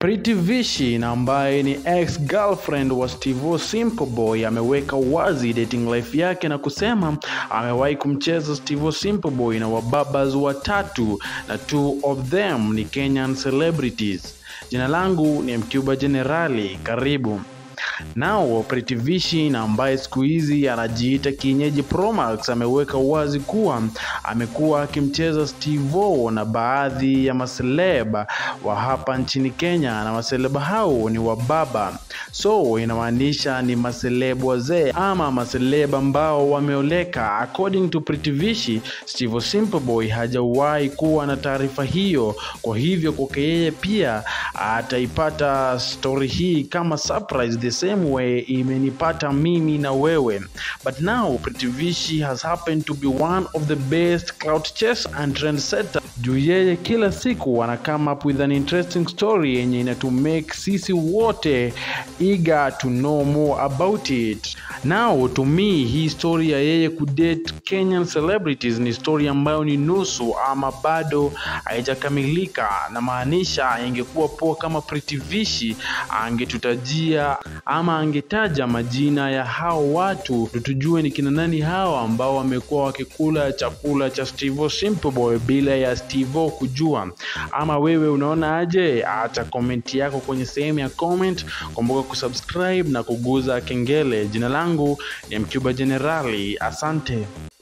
Pritty Vishy na ambaye ni ex-girlfriend wa Stevo Simple Boy ameweka wazi dating life yake na kusema amewahi kumcheza Stevo Simple Boy na Wababas watatu na 2 of them ni Kenyan celebrities. Jina langu ni Mcuba Generali, karibu. Nao Pritty Vishy na ambaye siku hizi anajiita kienyeji Promax ameweka wazi kuwa amekuwa akimcheza Stevo na baadhi ya maseleba wa hapa nchini Kenya, na maseleba hao ni Wababa. So inamaanisha ni maseleba wazee ama maseleba ambao wameoleka. According to Pritty Vishy, Stevo Simple Boy hajawahi kuwa na taarifa hiyo, kwa hivyo kwake yeye pia ataipata story hii kama surprise the same way imenipata mimi na wewe. But now Pritty Vishy has happened to be one of the best clout chasers and trendsetter. Juu yeye kila siku wana come up with an interesting story yenye ina to make sisi wote eager to know more about it. Now to me hii story ya yeye kudate Kenyan celebrities ni story ambayo ni nusu ama bado haijakamilika, na maanisha ingekuwa poa kama Pritty Vishy angetutajia ama angetaja majina ya hao watu tujue ni kina nani hao ambao wamekuwa wakikula chakula cha Stevo Simple Boy bila ya Stevo kujua. Ama wewe unaona aje? Acha comment yako kwenye sehemu ya comment, kumbuka kusubscribe na kuguza kengele. Jina langu ni Mcuba Generali, asante.